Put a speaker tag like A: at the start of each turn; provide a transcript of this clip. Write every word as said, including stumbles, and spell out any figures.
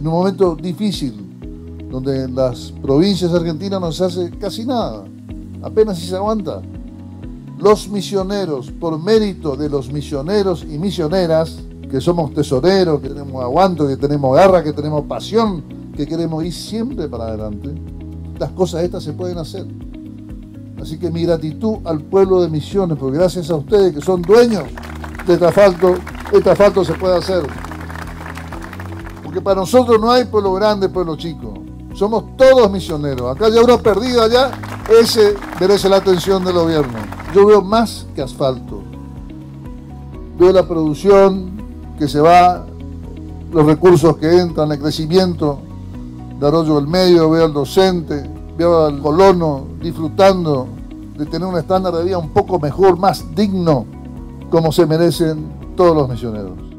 A: en un momento difícil, donde en las provincias argentinas no se hace casi nada, apenas si se aguanta. Los misioneros, por mérito de los misioneros y misioneras, que somos tesoreros, que tenemos aguanto, que tenemos garra, que tenemos pasión, que queremos ir siempre para adelante, las cosas estas se pueden hacer. Así que mi gratitud al pueblo de Misiones, porque gracias a ustedes que son dueños de este asfalto, este asfalto se puede hacer. Porque para nosotros no hay pueblo grande, pueblo chico. Somos todos misioneros. Acá ya uno perdido allá, ese merece la atención del gobierno. Yo veo más que asfalto. Veo la producción que se va, los recursos que entran, el crecimiento de Arroyo del Medio, veo al docente, veo al colono disfrutando de tener un estándar de vida un poco mejor, más digno, como se merecen todos los misioneros.